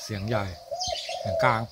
เสียงใหญ่เสียงกลาง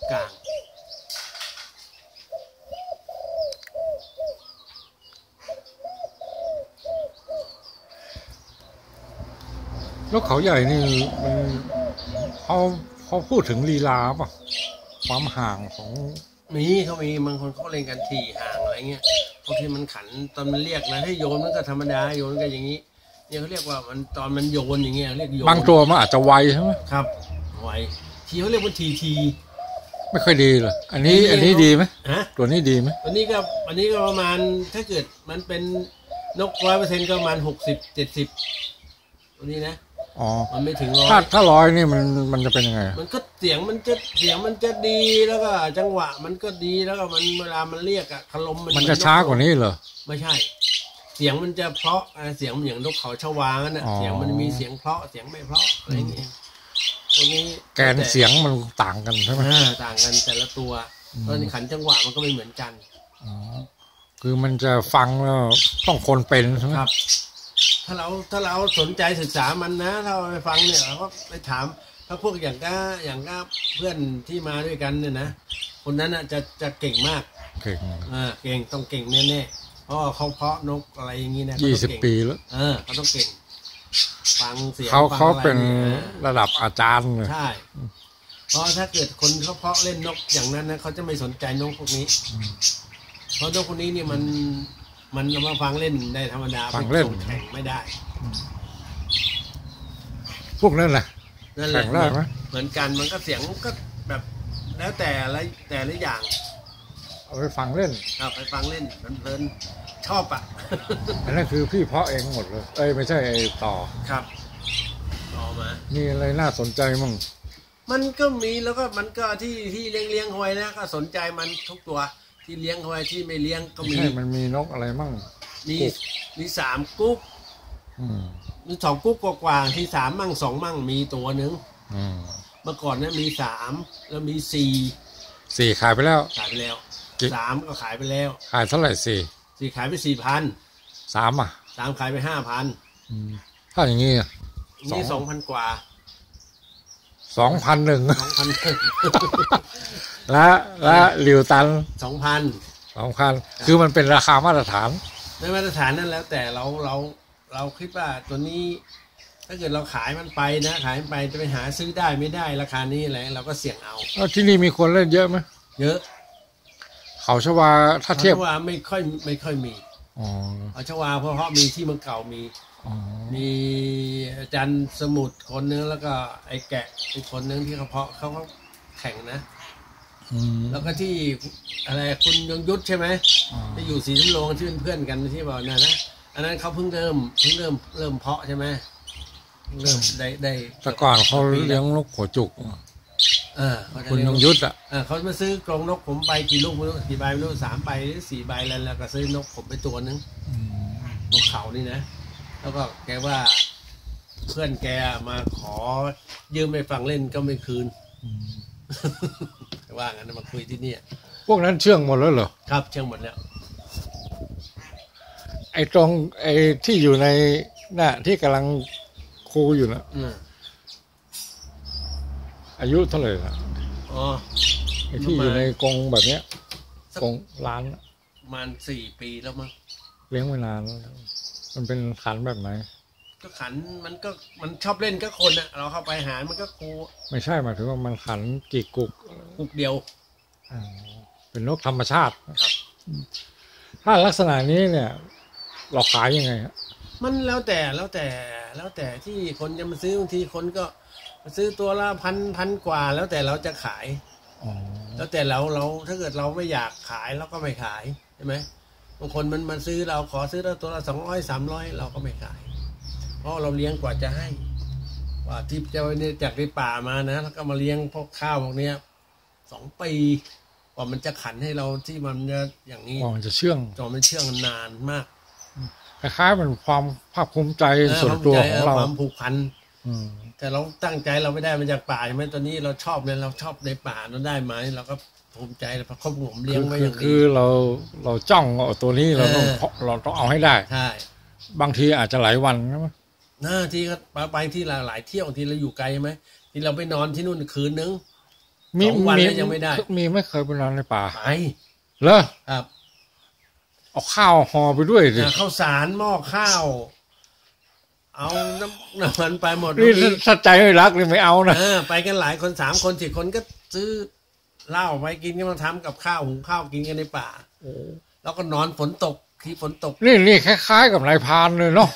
นกเขาใหญ่นี่มันเขาพูดถึงลีลาป่ะความห่างของเขามีบางคนเขาเล่นกันถี่ห่างอะไรเงี้ยบางทีมันขันตอนมันเรียกนะให้โยนมันก็ธรรมดาโยนก็อย่างนี้เนี่ยเขาเรียกว่ามันตอนมันโยนอย่างเงี้ยเรียกโยนบางตัวมันอาจจะไวใช่ไหมครับไวทีเขาเรียกว่าทีไม่ค่อยดีเลยอันนี้ดีไหมตัวนี้ดีไหมอันนี้ก็ประมาณถ้าเกิดมันเป็นนก100%ก็ประมาณ60-70ตัวนี้นะมันไม่ถึงถ้า100นี่มันจะเป็นยังไงมันก็เสียงมันจะดีแล้วก็จังหวะมันก็ดีแล้วก็มันเวลามันเรียกอะคลมมันจะช้ากว่านี้เหรอไม่ใช่เสียงมันจะเพราะเสียงอย่างนกเขาชวานั่นน่ะเสียงมันมีเสียงเพราะเสียงไม่เพราะอะไรอย่างเงี้ยตรงนี้แกนเสียงมันต่างกันใช่ไหมต่างกันแต่ละตัวตอนขันจังหวะมันก็ไม่เหมือนกันคือมันจะฟังแล้วต้องคนเป็นใช่ไหมครับถ้าเราสนใจศึกษามันนะถ้าเราไปฟังเนี่ยเราก็ไปถามถ้าพวกอย่างก็เพื่อนที่มาด้วยกันเนี่ยนะคนนั้นอ่ะจะเก่งมากเก่งเก่งต้องเก่งแน่ๆเพราะเขาเพาะนกอะไรอย่างนี้นะ 20 ปีแล้วเขาต้องเก่งฟังเสียงเขาเป็นระดับอาจารย์ใช่เพราะถ้าเกิดคนเขาเพาะเล่นนกอย่างนั้นนะเขาจะไม่สนใจนกพวกนี้เพราะนกพวกนี้นี่มันมาฟังเล่นได้ธรรมดาฟังเล่นแข่งไม่ได้พวกนั้นแหละแข่งได้ไหมเหมือนกันมันก็เสียงก็แบบแล้วแต่ละอย่างเอาไปฟังเล่นไปฟังเล่นเพลินชอบอ่ะอันนั้นคือพี่เพาะเองหมดเลยไม่ใช่ต่อครับต่อมามีอะไรน่าสนใจมั่งมันก็มีแล้วก็มันก็ที่เลี้ยงหอยนะก็สนใจมันทุกตัวที่เลี้ยงหอยที่ไม่เลี้ยงก็มีมันมีนกอะไรมั่งมี3กุ๊กมี2กุ๊กกว่าที่3มั่ง2มั่งมีตัวนึงเมื่อก่อนเนี่ยมี3แล้วมี4 ขายไปแล้ว 3ก็ขายไปแล้วขายเท่าไหร่ 4ขายไป 4,000 3อ่ะ 3ขายไป 5,000 ถ้าอย่างงี้นี่ 2,000 กว่า 2,100และหลิวตัน 2,000คือมันเป็นราคามาตรฐานในมาตรฐานนั่นแล้วแต่เราคิดว่าตัวนี้ถ้าเกิดเราขายมันไปนะขายมันไปจะไปหาซื้อได้ไม่ได้ราคานี้อะไรเราก็เสี่ยงเอาที่นี่มีคนเล่นเยอะไหมเยอะเขาชวาถ้าเทียบว่าไม่ค่อยมีเขาชวาเพราะมีที่เมืองเก่ามีอาจารย์สมุทรคนนึงแล้วก็ไอ้แกะอีกคนนึงที่เขาแข่งนะแล้วก็ที่อะไรคุณยงยุทธใช่ไหมที่อยู่ศรีสำโรงที่เป็นเพื่อนกันที่บอกนะอันนั้นเขาเพิ่งเริ่มเพาะใช่ไหมเริ่มได้แต่ก่อนเขาเลี้ยงนกหัวจุกคุณยงยุทธเขามาซื้อกรงนกผมไปกี่ลูกไม่รู้กี่ใบไม่รู้3 ใบหรือ4 ใบแล้วก็ซื้อนกผมไปตัวนึงนกเขานี่นะแล้วก็แกว่าเพื่อนแกมาขอยืมไปฟังเล่นก็ไม่คืนว่างั้นมาคุยที่นี่พวกนั้นเชื่องหมดแล้วเหรอครับเชื่องหมดแล้วตรงที่อยู่ในน่ะที่กำลังคูอยู่นะอายุเท่าไหร่ล่ะที่อยู่ในกรงแบบเนี้ยกรงร้านประมาณ4 ปีแล้วมั้งเลี้ยงมานานมันเป็นขันแบบไหนก็ขันมันชอบเล่นก็คนอ่ะเราเข้าไปหามันก็คูไม่ใช่หมายถึงว่ามันขันกี่กุกเดียวเป็นนกธรรมชาติครับถ้าลักษณะนี้เนี่ยเราขายยังไงมันแล้วแต่ที่คนจะมาซื้อบางทีคนก็มาซื้อตัวละพันกว่าแล้วแต่เราจะขายแล้วแต่เราถ้าเกิดเราไม่อยากขายเราก็ไม่ขายใช่ไหมบางคนมันมาซื้อเราขอซื้อตัวละ200-300เราก็ไม่ขายเพราะเราเลี้ยงกว่าจะให้ว่าที่จะเนี่ยจากในป่ามานะแล้วก็มาเลี้ยงพวกข้าวพวกเนี้ย2 ปีกว่ามันจะขันให้เราที่มันจะอย่างนี้มันจะเชื่องมันเชื่องนานมากคล้ายๆมันความภาคภูมิใจส่วนตัวของเราความผูกพันแต่เราตั้งใจเราไม่ได้มาจากป่าใช่ไหมตอนนี้เราชอบเนี่ยเราชอบในป่าเราได้มาเราก็ภูมิใจเพราะเขาผมเลี้ยงไว้อย่างนี้คือเราจ้องตัวนี้เราต้องเอาให้ได้ใช่บางทีอาจจะหลายวันนะทีก็ไปที่หลายเที่ยวทีเราอยู่ไกลไหมที่เราไปนอนที่นู่นคืนนึงมี 2 วันแล้วยังไม่ได้มีไม่เคยไปนอนในป่าไปเหรอครับเอาข้าวห่อไปด้วยสิข้าวสารหม้อข้าว เอาน้ำมันไปหมดนี่ถ้าใจไม่รักเลยไม่เอานะไปกันหลายคน3 คน4 คนก็ซื้อเหล้าไปกินกันมาทำกับข้าวหุงข้าวกินกันในป่าแล้วก็นอนฝนตกที่ฝนตกนี่คล้ายๆกับนายพรานเลยเนาะ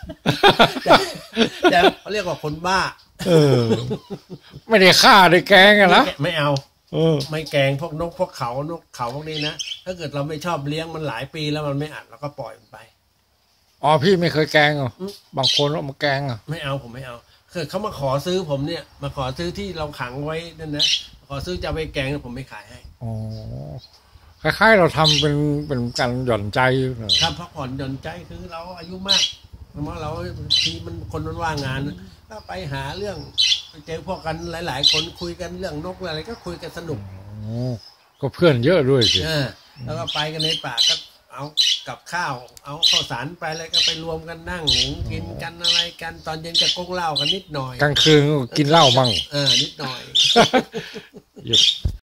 แต่เขาเรียกว่าคนบ้าไม่ได้ฆ่าได้แกงกันนะไม่เอาไม่แกงพวกนกพวกเขานกเขาพวกนี้นะถ้าเกิดเราไม่ชอบเลี้ยงมันหลายปีแล้วมันไม่อัดเราก็ปล่อยมันไปอ๋อพี่ไม่เคยแกงเหรอบางคนเอามาแกงอ่ะไม่เอาผมไม่เอาคือเขามาขอซื้อผมเนี่ยมาขอซื้อที่เราขังไว้นั่นนะขอซื้อจะเอาไปแกงผมไม่ขายให้อ๋อคล้ายๆเราทำเป็นการหย่อนใจเนอะถ้าพักผ่อนหย่อนใจคือเราอายุมากเพราะเราทีมันคนมันว่างงานก็ไปหาเรื่องไปเจอพวกกันหลายๆคนคุยกันเรื่องนกอะไรก็คุยกันสนุกก็เพื่อนเยอะด้วยสิแล้วก็ไปกันในป่าก็เอากับข้าวเอาข้าวสารไปอะไรก็ไปรวมกันนั่งหุงกินกันอะไรกันตอนเย็นก็ก้งเหล้ากันนิดหน่อยกลางคืนก็กินเหล้ามั่งนิดหน่อย